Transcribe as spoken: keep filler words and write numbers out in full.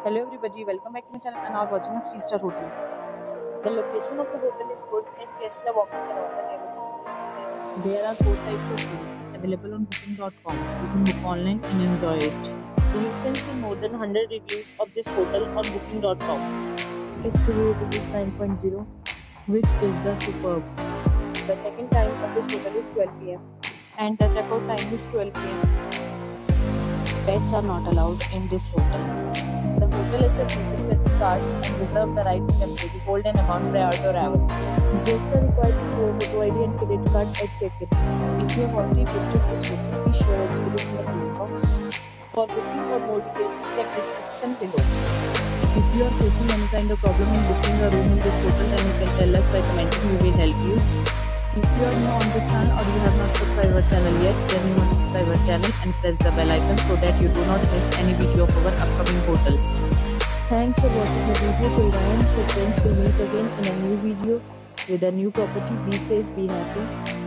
Hello everybody, welcome back to my channel and now watching a three star hotel. The location of the hotel is good and guests love walking around the neighborhood. There are four types of rooms available on booking dot com. You can book online and enjoy it. You can see more than one hundred reviews of this hotel on booking dot com. Its rating is nine point zero, which is the superb. The check-in time of this hotel is twelve p m and the checkout time is twelve p m Pets are not allowed in this hotel. The hotel accepts basic credit cards and reserves the right to temporarily hold an amount prior to arrival. Guests are required to show a photo I D and credit card at check-in. If you have already visited this hotel, please share your experience in the comment box. For booking or more details, check description below. If you are facing any kind of problem in booking a room in this hotel, then you can tell us by commenting. We will help you. If you are new on this channel or you have not subscribed our channel yet, then you must subscribe our channel and press the bell icon so that you do not miss any video of our upcoming hotel. Thanks for watching the video till the end. So friends, will meet again in a new video with a new property. Be safe, be happy.